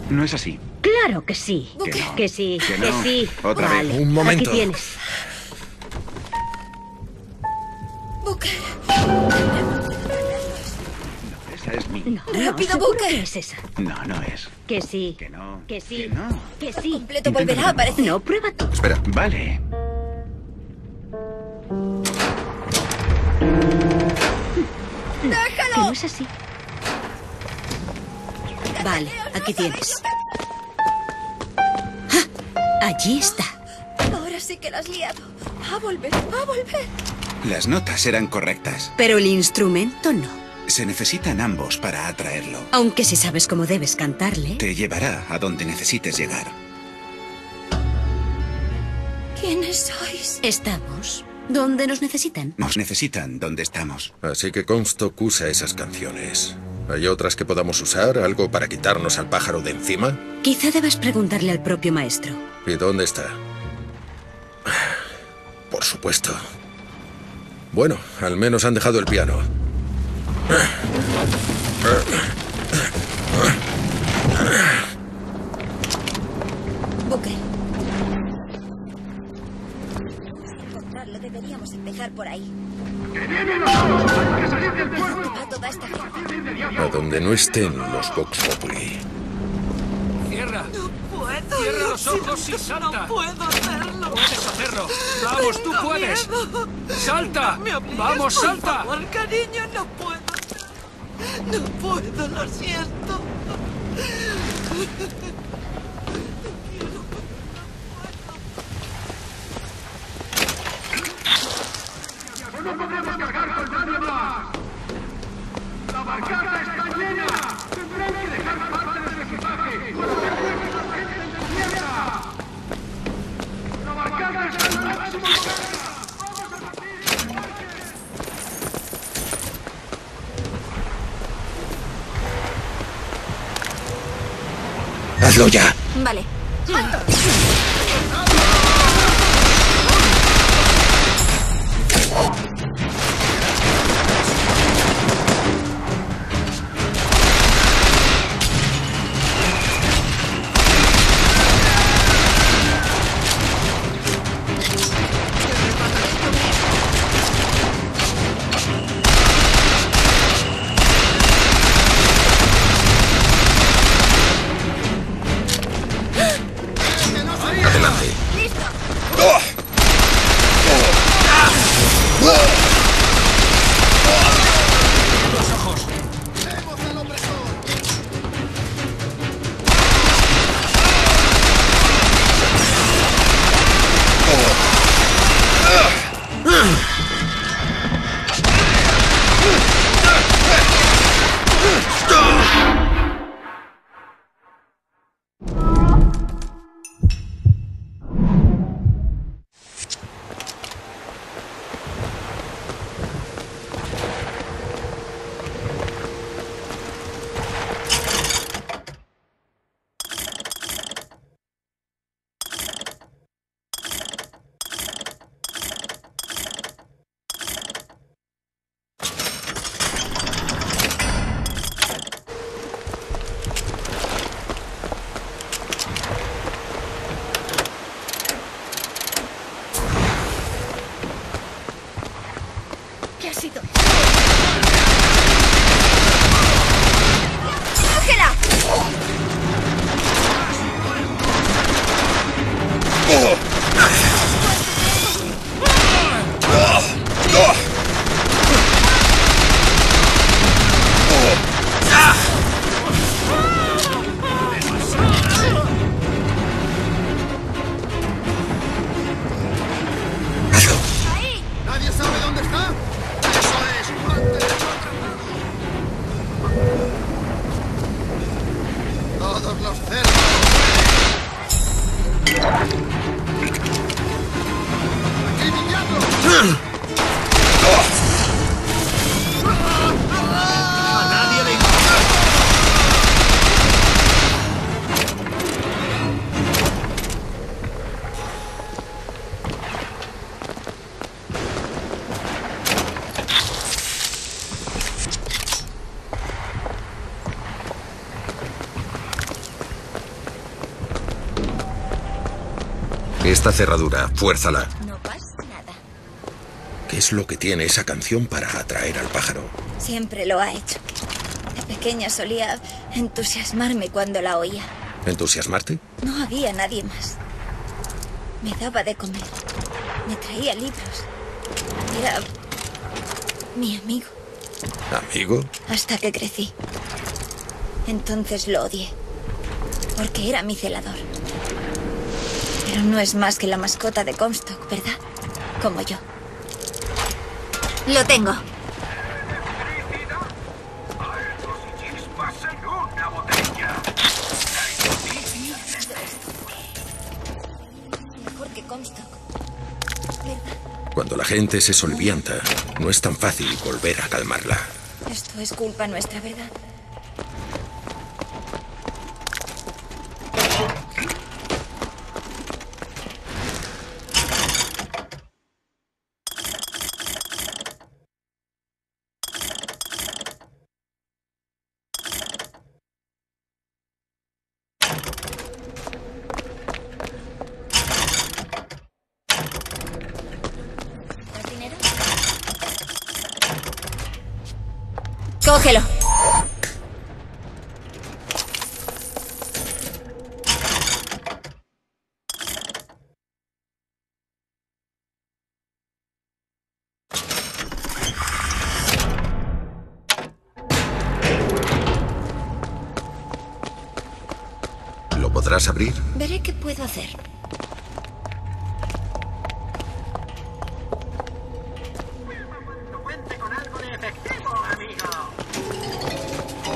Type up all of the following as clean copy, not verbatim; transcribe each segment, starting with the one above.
No es así. Claro que sí. Que no. Que sí, Que que no. sí. Otra vez. Vale, Un momento. aquí tienes. Booker. Esa es mi... No, Rápido, seguro Booker. que es esa. No, no es. Que sí. Que no. Que sí. Que no. Que sí. Completo volverá a aparecer. No, prueba tú. Espera. Vale. Que ¡Déjalo! no es así. Vale, aquí tienes. ¡Ah! Allí está. Ahora sí que la has liado. Va a volver, va a volver. Las notas eran correctas. Pero el instrumento no. Se necesitan ambos para atraerlo. Aunque si sabes cómo debes cantarle. Te llevará a donde necesites llegar. ¿Quiénes sois? Estamos donde nos necesitan. Nos necesitan donde estamos. Así que Comstock usa esas canciones. ¿Hay otras que podamos usar? ¿Algo para quitarnos al pájaro de encima? Quizá debas preguntarle al propio maestro. ¿Y dónde está? Por supuesto. Bueno, al menos han dejado el piano. Booker. Encontrarlo, deberíamos empezar por ahí. ¿Dónde va toda esta gente? A donde no estén los Vox Populi. ¡Cierra! puedo. Cierra los ojos y salta. No puedo hacerlo. Puedes hacerlo. Vamos, tú Tengo puedes. miedo. Salta. No me obligues, Vamos, por salta. favor, cariño, no puedo. No puedo, lo siento. ¡No podemos cargar con nadie más! ¡La barcaza está llena! ¡Tendrán que dejar parte de su equipaje! ¡Para que nuestra gente en tierra! ¡La barcaza está en máximo carga! ¡Vamos a partir el embarque! ¡Hazlo ya! Vale. Adelante. Los ojos. ¿Qué ha sido? ¡Cógela! ¡Hazlo! ¡Ahí! ¿Nadie sabe dónde está? ¡Eso es! ¡Mantén otra vez! esta cerradura, fuérzala. No pasa nada. ¿Qué es lo que tiene esa canción para atraer al pájaro? Siempre lo ha hecho. De pequeña solía entusiasmarme cuando la oía. ¿Entusiasmarte? No había nadie más. Me daba de comer. Me traía libros. Era mi amigo. ¿Amigo? Hasta que crecí. Entonces lo odié. Porque era mi celador. Pero no es más que la mascota de Comstock, ¿verdad? Como yo. Lo tengo. Altos y chispas en una botella. Mejor que Comstock. ¿Verdad? Cuando la gente se solivianta, no es tan fácil volver a calmarla. Esto es culpa nuestra, ¿verdad? ¿Das dinero? Cógelo. ¿Lo podrás abrir? Veré qué puedo hacer. Cuente con algo de efectivo, amigo.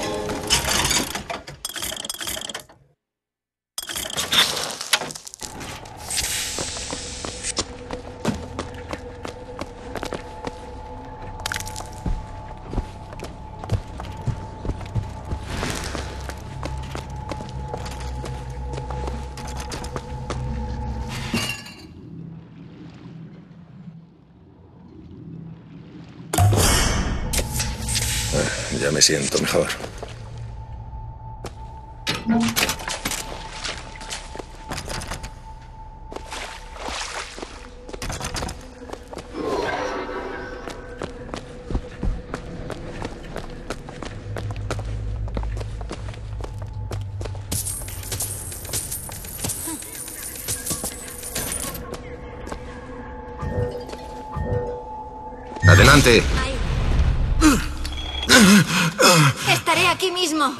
Ya me siento mejor. ¡Adelante! Ahí. Estaré aquí mismo.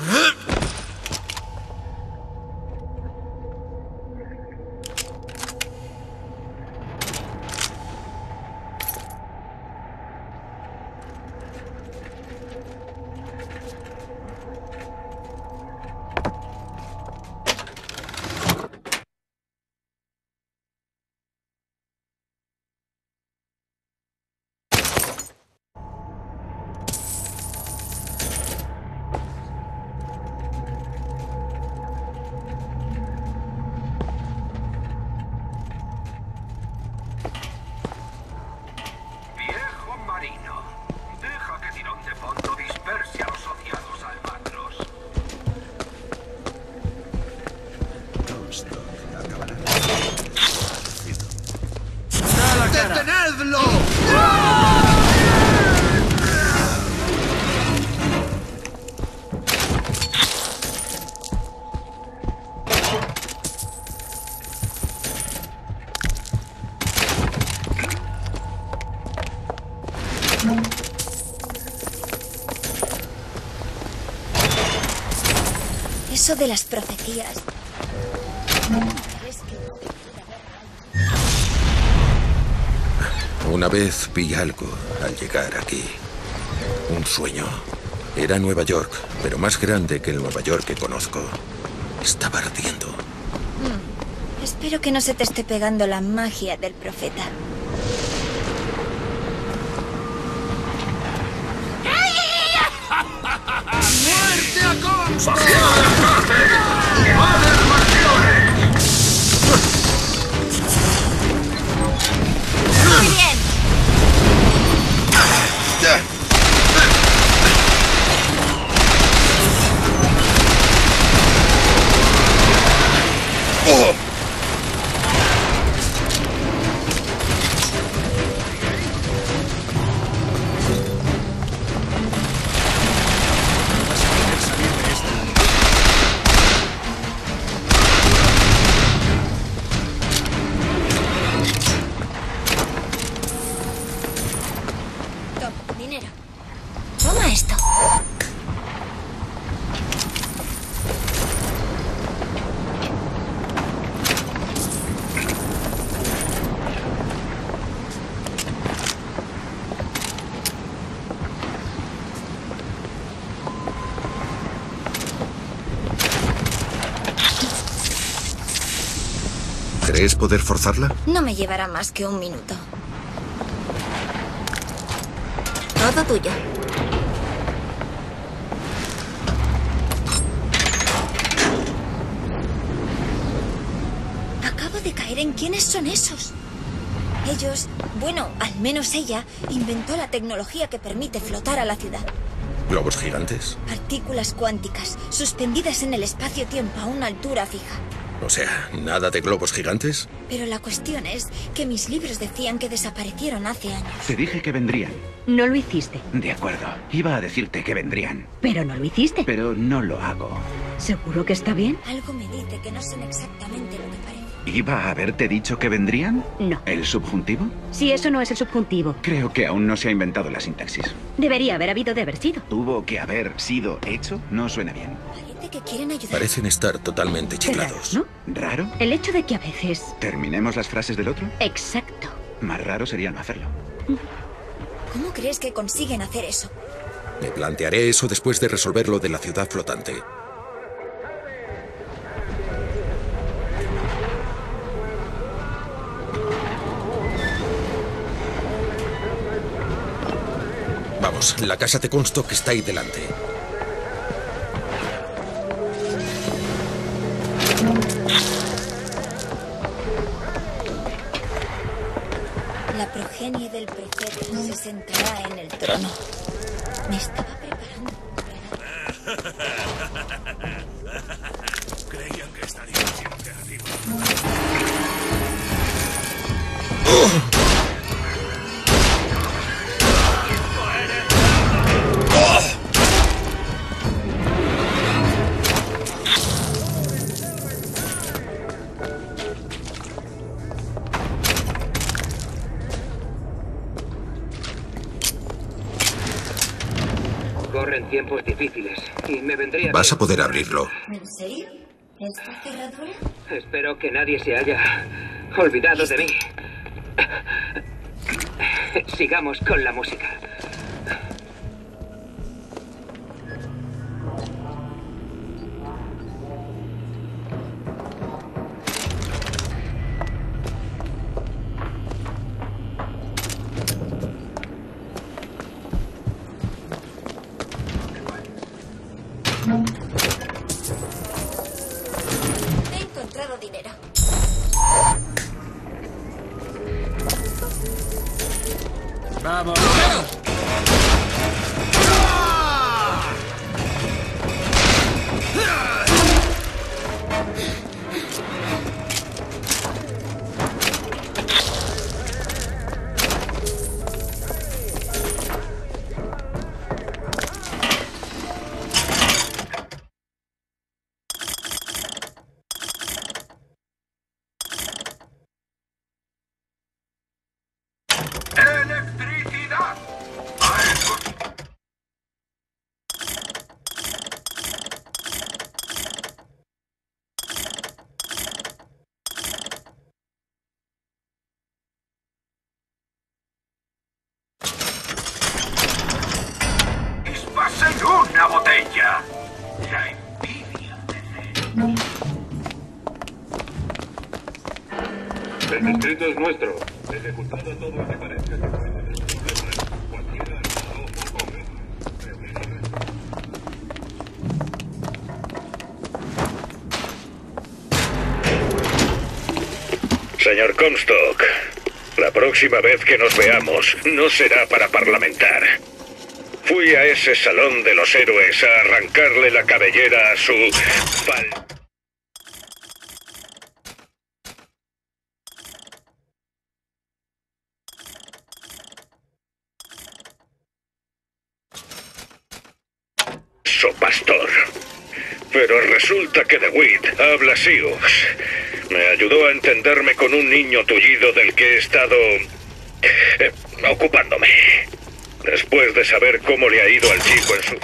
Viejo marino, deja que Tirón de Fondo disperse a los ociados albatros. ¡Da la cara! ¡Detenedlo! Eso de las profecías. ¿Crees que Una vez vi algo al llegar aquí. Un sueño. Era Nueva York, pero más grande que el Nueva York que conozco. Estaba ardiendo. Espero que no se te esté pegando la magia del profeta. ¡Muerte a Comstock! Muy bien. Toma, dinero. Toma esto. ¿Crees poder forzarla? No me llevará más que un minuto. Todo tuyo. Acabo de caer en quiénes son esos. Ellos, bueno, al menos ella, inventó la tecnología que permite flotar a la ciudad. ¿Globos gigantes? Partículas cuánticas, suspendidas en el espacio-tiempo a una altura fija. O sea, ¿nada de globos gigantes? Pero la cuestión es que mis libros decían que desaparecieron hace años. Te dije que vendrían. No lo hiciste. De acuerdo. Iba a decirte que vendrían. Pero no lo hiciste. Pero no lo hago. ¿Seguro que está bien? Algo me dice que no son exactamente lo que parece. ¿Iba a haberte dicho que vendrían? No. ¿El subjuntivo? Si eso no es el subjuntivo, Creo que aún no se ha inventado la sintaxis. debería haber habido de haber sido. ¿Tuvo que haber sido hecho? No suena bien. Parece que quieren ayudar. Parecen estar totalmente Qué raro, chiflados. ¿no? ¿Raro? El hecho de que a veces... ¿Terminemos las frases del otro? Exacto. Más raro sería no hacerlo. ¿Cómo crees que consiguen hacer eso? Me plantearé eso después de resolver lo de la ciudad flotante. Vamos, la casa de Comstock está ahí delante. La progenie del profeta se sentará en el trono. Me estaba preparando. Creían que estaría siempre arriba. Corren tiempos difíciles y me vendría Vas a bien. poder abrirlo. ¿En serio? ¿Esta cerradura? Espero que nadie se haya olvidado de mí. Sigamos con la música. He encontrado dinero. ¡Vamos! ¡Electricidad! ¡Dispasen una botella! La envidia El distrito es nuestro. Ejecutado todo lo que parezca que puede tener problemas. Cualquiera armado o menos. Señor Comstock, la próxima vez que nos veamos no será para parlamentar. Fui a ese salón de los héroes a arrancarle la cabellera a su pastor. Pero resulta que DeWitt habla Sioux. Me ayudó a entenderme con un niño tullido del que he estado ocupándome. Después de saber cómo le ha ido al chico en su...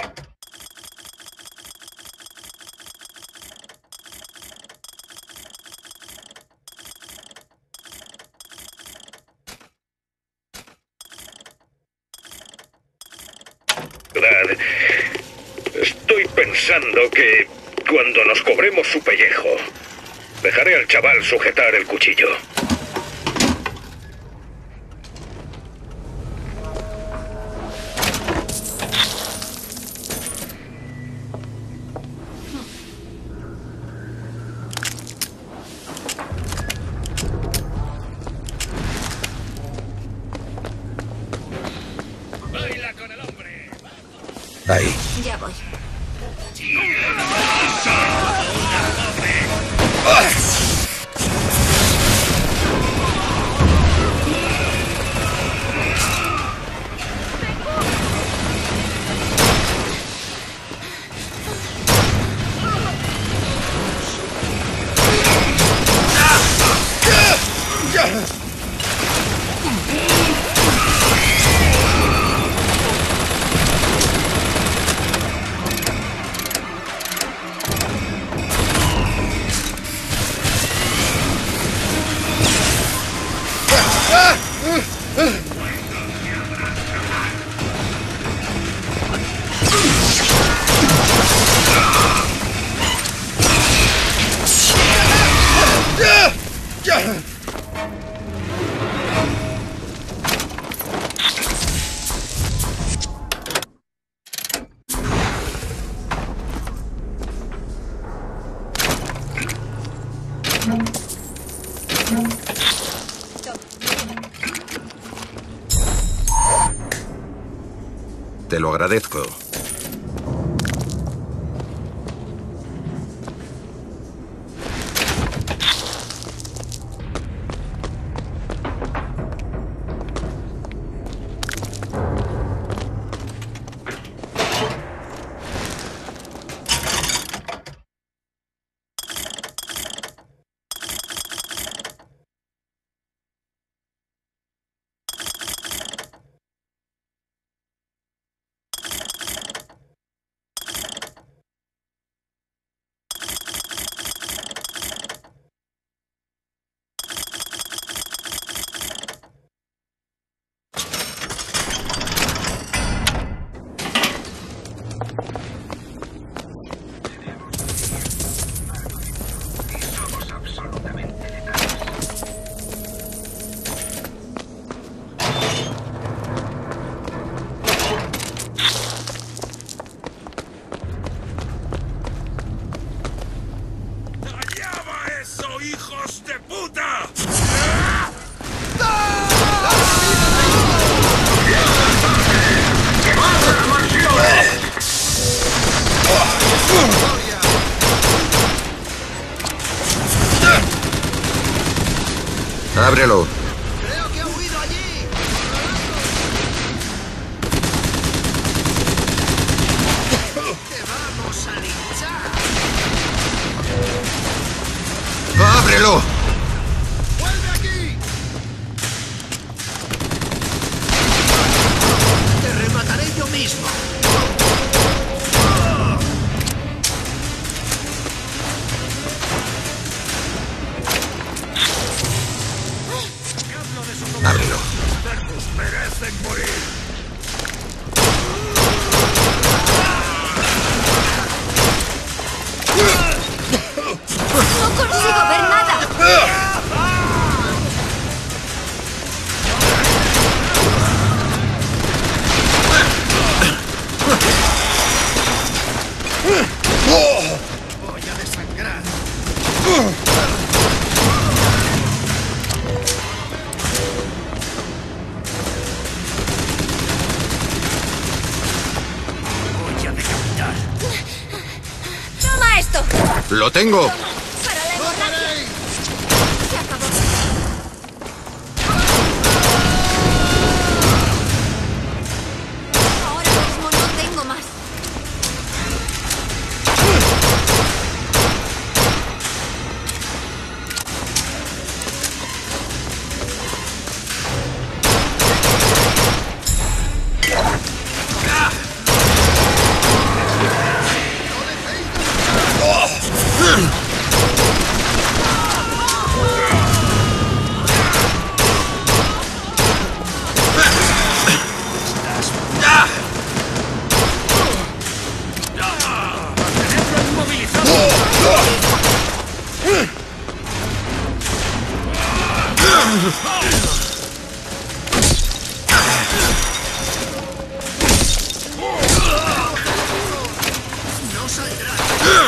Estoy pensando que cuando nos cobremos su pellejo, dejaré al chaval sujetar el cuchillo. ¡Baila con el hombre! Ahí. Ya voy. Te lo agradezco. ¡Hijos de puta! ¡Ábrelo! Creo que ha huido allí. Te vamos a linchar. ¡Ábrelo! ¡Vuelve aquí! Te remataré yo mismo. Ábrelo. ¡Merecen morir! ¡No consigo ver nada! Voy a desangrar. Voy a decapitar. ¡Toma esto! ¡Lo tengo! ¡Para la hemorragia! Se acabó. Ahora mismo no tengo más.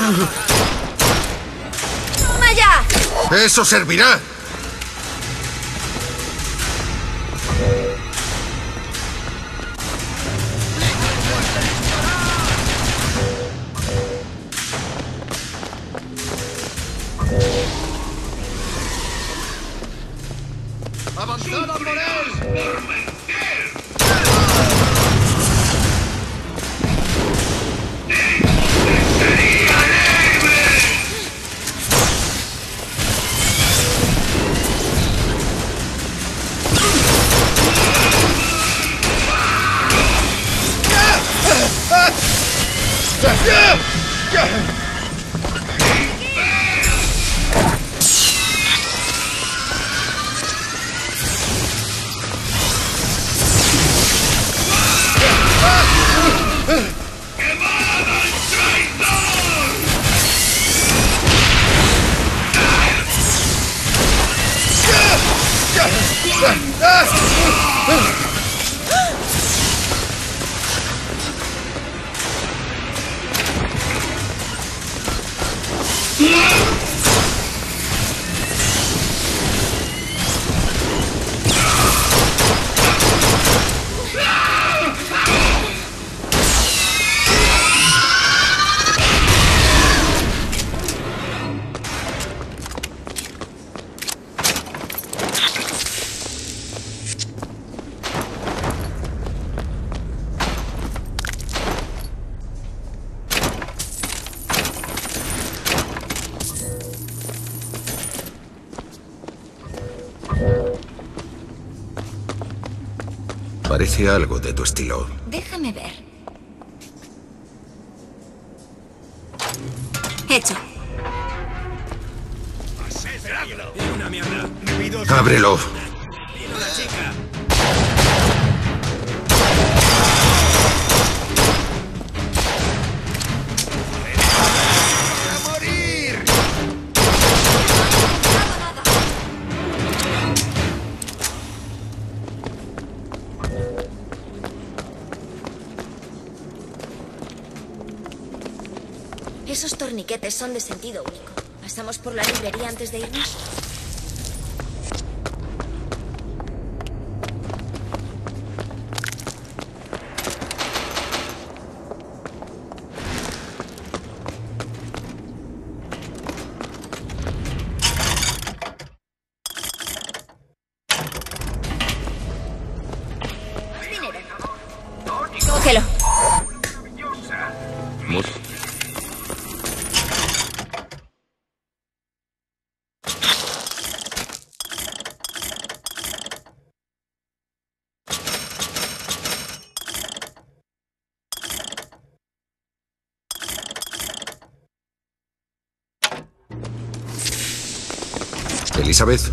¡Toma ya! ¡Eso servirá! ¡Avanzada por él! Parece algo de tu estilo. Déjame ver. Hecho. ¡Ábrelo! Esos torniquetes son de sentido único. ¿Pasamos por la librería antes de irnos? Cógelo. Elizabeth.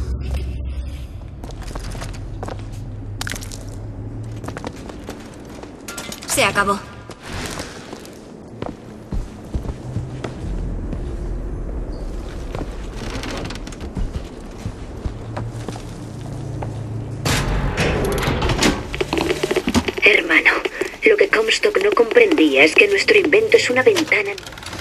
Se acabó. Hermano, lo que Comstock no comprendía es que nuestro invento es una ventana.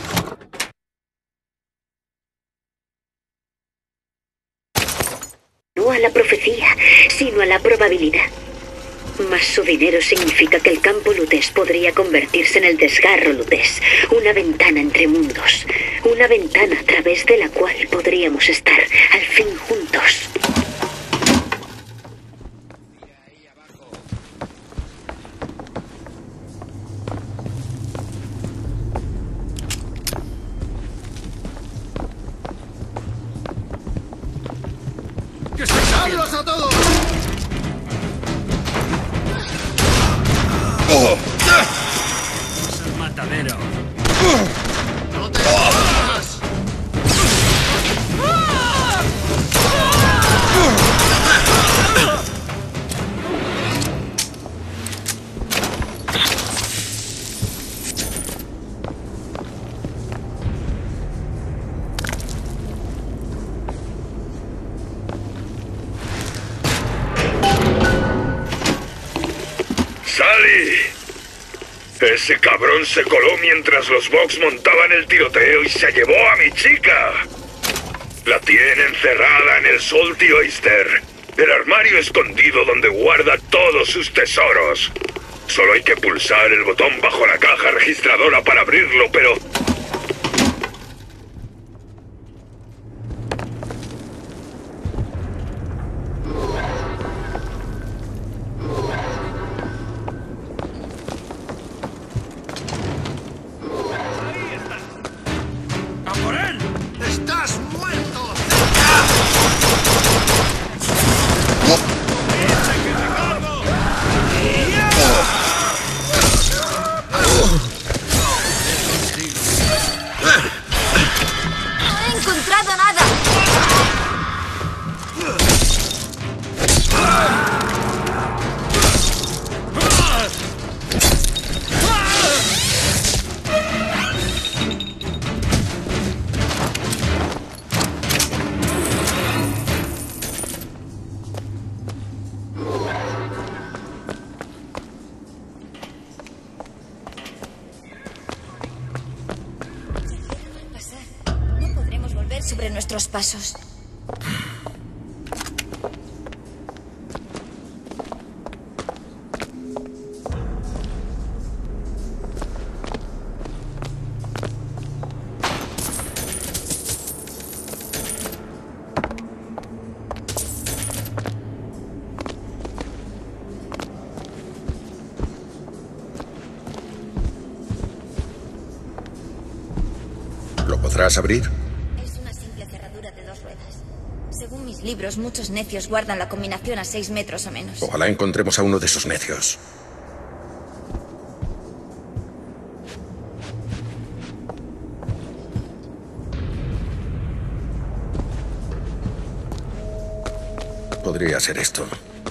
No a la profecía, sino a la probabilidad. Mas su dinero significa que el campo lutés podría convertirse en el desgarro lutés, una ventana entre mundos, una ventana a través de la cual podríamos estar al fin juntos. ¡Hablos a todos! Es el matadero. ¡No te jodas! ¡Sally! Ese cabrón se coló mientras los Vox montaban el tiroteo y se llevó a mi chica. La tiene encerrada en el Salty Oyster, el armario escondido donde guarda todos sus tesoros. Solo hay que pulsar el botón bajo la caja registradora para abrirlo, pero... Sobre nuestros pasos. ¿Lo podrás abrir? Libros, muchos necios guardan la combinación a 6 metros o menos. Ojalá encontremos a uno de esos necios. Podría ser esto.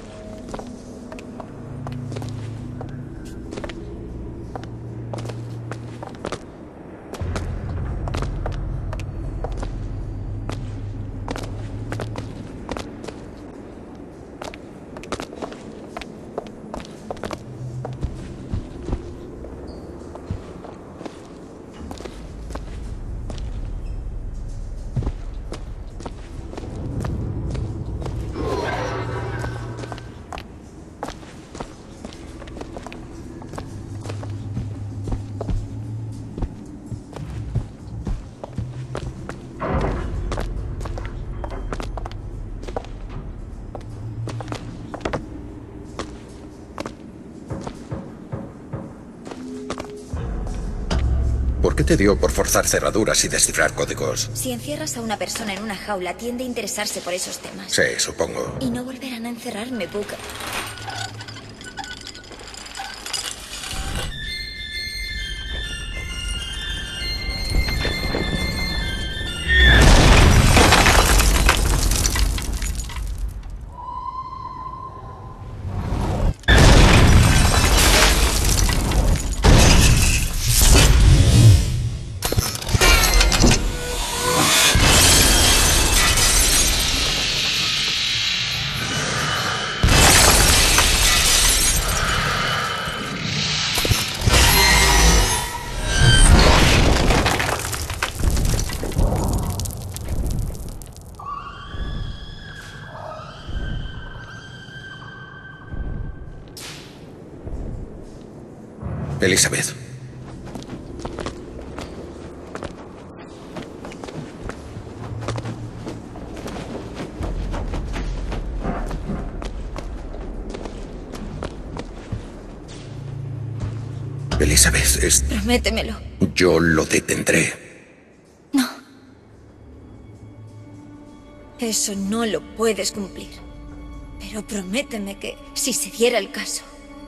¿Por qué te dio por forzar cerraduras y descifrar códigos? Si encierras a una persona en una jaula, tiende a interesarse por esos temas. Sí, supongo. Y no volverán a encerrarme, Booker. Elizabeth. Elizabeth, Prométemelo. Yo lo detendré. No. Eso no lo puedes cumplir. Pero prométeme que, si se diera el caso,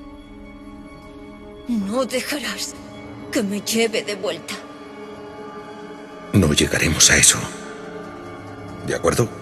no dejarás que me lleve de vuelta. No llegaremos a eso. ¿De acuerdo?